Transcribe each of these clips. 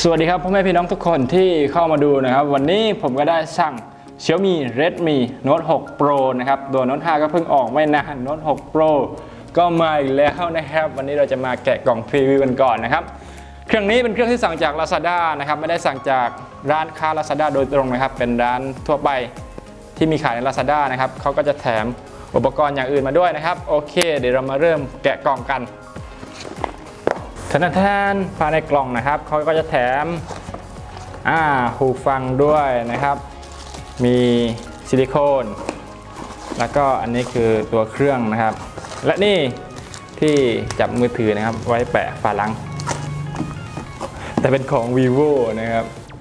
สวัสดีครับพ่อแม่พี่น้องทุกคนที่เข้ามาดูนะครับวันนี้ผมก็ได้สั่ง Xiaomi Redmi Note 6 Pro นะครับตัว Note 5 ก็เพิ่งออกไม่นาน Note 6 Pro ก็มาอีกแล้วนะครับวันนี้เราจะมาแกะกล่องพรีวิวกันก่อนนะครับเครื่องนี้เป็นเครื่องที่สั่งจาก Lazada นะครับไม่ได้สั่งจากร้านค้า Lazada โดยตรงนะครับเป็นร้านทั่วไปที่มีขายใน Lazada นะครับเขาก็จะแถมอุปกรณ์อย่างอื่นมาด้วยนะครับโอเคเดี๋ยวเรามาเริ่มแกะกล่องกันแทนภายในกล่องนะครับเขาก็จะแถมหูฟังด้วยนะครับมีซิลิโคนแล้วก็อันนี้คือตัวเครื่องนะครับและนี่ที่จับมือถือนะครับไว้แปะฝาหลังแต่เป็นของ vivo นะครับ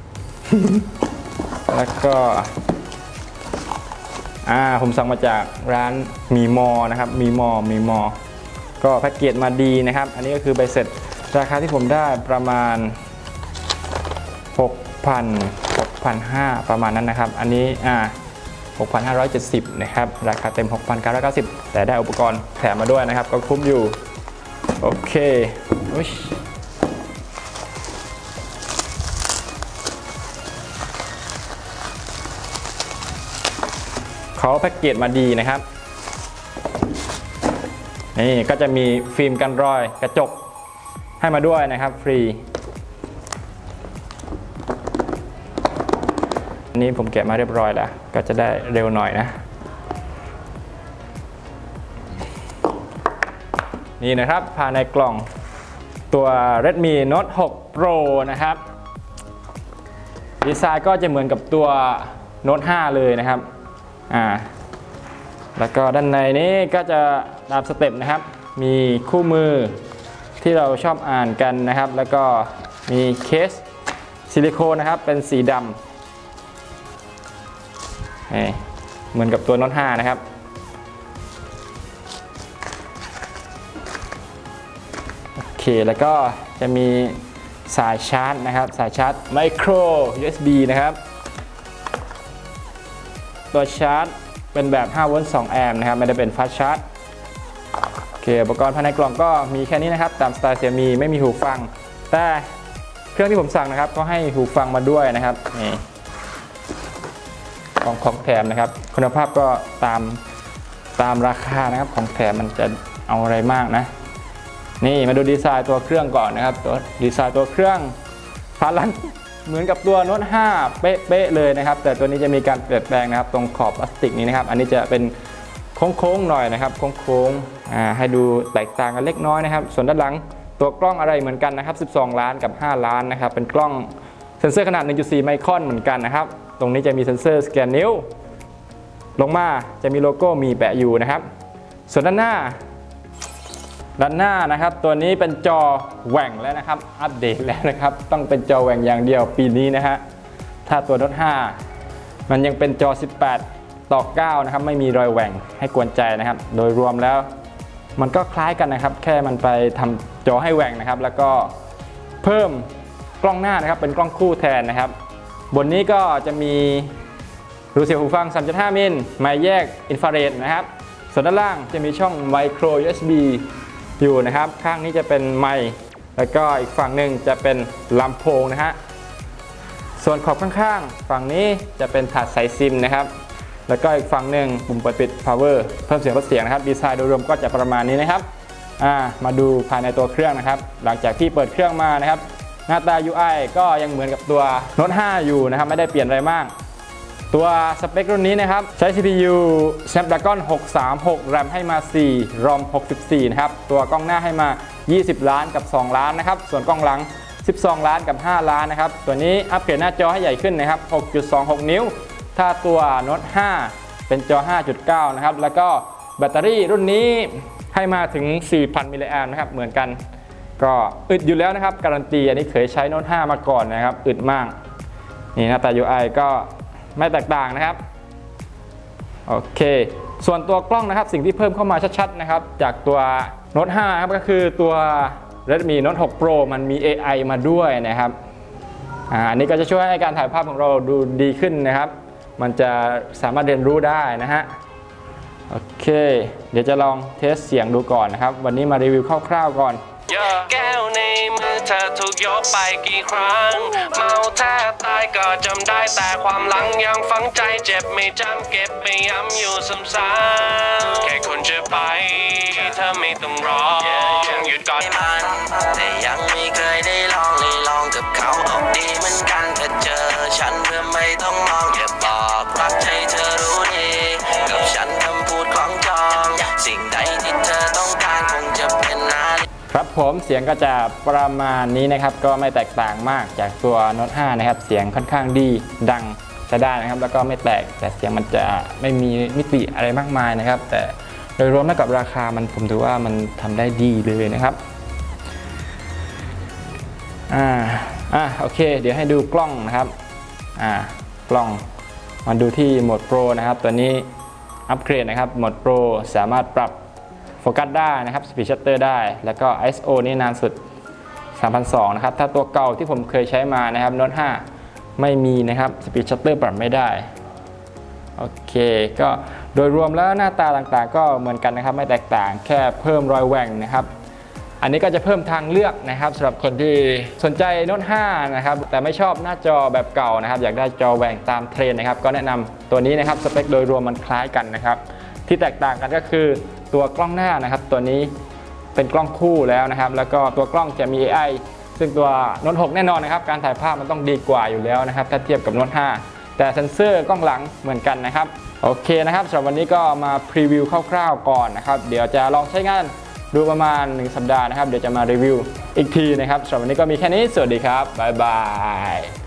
แล้วก็ผมสั่งมาจากร้านมีมอนะครับมีมอก็แพ็กเกจมาดีนะครับอันนี้ก็คือใบเสร็จราคาที่ผมได้ประมาณ 6,500 ประมาณนั้นนะครับอันนี้6,570 นะครับราคาเต็ม 6,990 แต่ได้อุปกรณ์แถมมาด้วยนะครับก็คุ้มอยู่โอเคเขาแพ็กเกจมาดีนะครับนี่ก็จะมีฟิล์มกันรอยกระจกให้มาด้วยนะครับฟรีอันนี้ผมแกะมาเรียบร้อยแล้วก็จะได้เร็วหน่อยนะนี่นะครับภายในกล่องตัว Redmi Note 6 Pro นะครับดีไซน์ก็จะเหมือนกับตัว Note 5 เลยนะครับแล้วก็ด้านในนี้ก็จะตามสเต็ปนะครับมีคู่มือที่เราชอบอ่านกันนะครับแล้วก็มีเคสซิลิโคนนะครับเป็นสีดำเหมือนกับตัว Note 5 นะครับโอเคแล้วก็จะมีสายชาร์จนะครับสายชาร์จ Micro USB นะครับตัวชาร์จเป็นแบบ5 โวลต์ 2 แอมป์นะครับไม่ได้เป็นฟาสต์ชาร์จโอเคอุปกรณ์ภายในกล่องก็มีแค่นี้นะครับตามสไตล์ Xiaomi ไม่มีหูฟังแต่เครื่องที่ผมสั่งนะครับก็ให้หูฟังมาด้วยนะครับนี่ของแถมนะครับคุณภาพก็ตามราคานะครับของแถมมันจะเอาอะไรมากนะนี่มาดูดีไซน์ตัวเครื่องก่อนนะครับตัวดีไซน์ตัวเครื่องฝาหลังเหมือนกับตัว Note 5 เป๊ะเลยนะครับแต่ตัวนี้จะมีการเปลี่ยนแปลงนะครับตรงขอบพลาสติกนี้นะครับอันนี้จะเป็นโค้งๆหน่อยนะครับโค้งให้ดูแตกต่างกันเล็กน้อยนะครับส่วนด้านหลังตัวกล้องอะไรเหมือนกันนะครับ12 ล้านกับ5 ล้านนะครับเป็นกล้องเซ็นเซอร์ขนาด 1.4 ไมครอนเหมือนกันนะครับตรงนี้จะมีเซ็นเซอร์สแกนนิ้วลงมาจะมีโลโก้มีแปะอยู่นะครับส่วนด้านหน้านะครับตัวนี้เป็นจอแหว่งแล้วนะครับอัปเดตแล้วนะครับต้องเป็นจอแหว่งอย่างเดียวปีนี้นะฮะถ้าตัว Note 5 มันยังเป็นจอ 18:9 นะครับไม่มีรอยแหว่งให้กวนใจนะครับโดยรวมแล้วมันก็คล้ายกันนะครับแค่มันไปทำจอให้แหว่งนะครับแล้วก็เพิ่มกล้องหน้านะครับเป็นกล้องคู่แทนนะครับบนนี้ก็จะมีรูเสียบหูฟัง 3.5 มิลไมค์แยกอินฟราเรดนะครับส่วนด้านล่างจะมีช่อง Micro USB อยู่นะครับข้างนี้จะเป็นไมค์แล้วก็อีกฝั่งหนึ่งจะเป็นลำโพงนะฮะส่วนขอบข้างๆฝั่งนี้จะเป็นถาดใส่ซิมนะครับแล้วก็อีกฝั่งหนึ่งปุ่มเปิดปิด power เพิ่มเสียงลดเสียงนะครับดีไซน์โดยรวมก็จะประมาณนี้นะครับมาดูภายในตัวเครื่องนะครับหลังจากที่เปิดเครื่องมานะครับหน้าตา UI ก็ยังเหมือนกับตัว Note 5 อยู่นะครับไม่ได้เปลี่ยนอะไรมากตัวสเปครุ่นนี้นะครับใช้ CPU Snapdragon 636 RAM ให้มา 4 ROM 64 นะครับตัวกล้องหน้าให้มา20 ล้านกับ2 ล้านนะครับส่วนกล้องหลัง12 ล้านกับ5 ล้านนะครับตัวนี้อัปเกรดหน้าจอให้ใหญ่ขึ้นนะครับ 6.26 นิ้วถ้าตัว Note 5 เป็นจอ 5.9 นะครับแล้วก็แบตเตอรี่รุ่นนี้ให้มาถึง 4,000 มิลลิแอมป์นะครับเหมือนกันก็อึดอยู่แล้วนะครับการันตีอันนี้เคยใช้ Note 5 มาก่อนนะครับอึดมากนี่หน้าตา UI ก็ไม่แตกต่างนะครับโอเคส่วนตัวกล้องนะครับสิ่งที่เพิ่มเข้ามาชัดๆนะครับจากตัว Note 5 ครับก็คือตัว Redmi Note 6 Pro มันมี AI มาด้วยนะครับอันนี้ก็จะช่วยให้การถ่ายภาพของเราดูดีขึ้นนะครับมันจะสามารถเรียนรู้ได้นะฮะโอเคเดี๋ยวจะลองเทสเสียงดูก่อนนะครับวันนี้มารีวิวคร่าวๆก่อนแก้วในมือเธอถูกยกไปกี่ครั้งเมาแทบตายก็จำได้แต่ความหลังยังฝังใจเจ็บไม่จำเก็บไปย้ำอยู่ซ้ำๆแค่คนจะไปเธอไม่ต้องรอหยุดก่อนมันแต่ยังไม่เคยได้ลองกับเขาดีเหมือนกันถ้าเจอฉันเพื่อไม่ต้องมองอย่าบอกรักให้เธอรู้ดีกับฉันคำพูดของจองสิ่งใดที่เธอต้องการคงจะเป็นนาฬิกาครับผมเสียงก็จะประมาณนี้นะครับก็ไม่แตกต่างมากจากตัวโน้ต5นะครับเสียงค่อนข้างดีดังใช้ได้นะครับแล้วก็ไม่แตกแต่เสียงมันจะไม่มีมิติอะไรมากมายนะครับแต่โดยรวมแล้วกับราคามันผมถือว่ามันทำได้ดีเลยนะครับโอเคเดี๋ยวให้ดูกล้องนะครับกล้องมาดูที่โหมดโปรนะครับตัวนี้อัปเกรดนะครับโหมดโปรสามารถปรับโฟกัสได้นะครับสปีดชัตเตอร์ได้แล้วก็ ISO นี่นานสุด 3,200 นะครับถ้าตัวเก่าที่ผมเคยใช้มานะครับโน้ต5ไม่มีนะครับสปีดชัตเตอร์ปรับไม่ได้โอเคก็โดยรวมแล้วหน้าตาต่างๆก็เหมือนกันนะครับไม่แตกต่างแค่เพิ่มรอยแหว่งนะครับอันนี้ก็จะเพิ่มทางเลือกนะครับสำหรับคนที่สนใจโน้ต5นะครับแต่ไม่ชอบหน้าจอแบบเก่านะครับอยากได้จอแหว่งตามเทรนด์นะครับก็แนะนำตัวนี้นะครับสเปคโดยรวมมันคล้ายกันนะครับที่แตกต่างกันก็คือตัวกล้องหน้านะครับตัวนี้เป็นกล้องคู่แล้วนะครับแล้วก็ตัวกล้องจะมี AI ซึ่งตัวโน้ต6แน่นอนนะครับการถ่ายภาพมันต้องดีกว่าอยู่แล้วนะครับถ้าเทียบกับโน้ต5แต่เซ็นเซอร์กล้องหลังเหมือนกันนะครับโอเคนะครับสำหรับวันนี้ก็มาพรีวิวคร่าวๆก่อนนะครับเดี๋ยวจะลองใช้งานดูประมาณ1 สัปดาห์นะครับเดี๋ยวจะมารีวิวอีกทีนะครับสำหรับวันนี้ก็มีแค่นี้สวัสดีครับบ๊ายบาย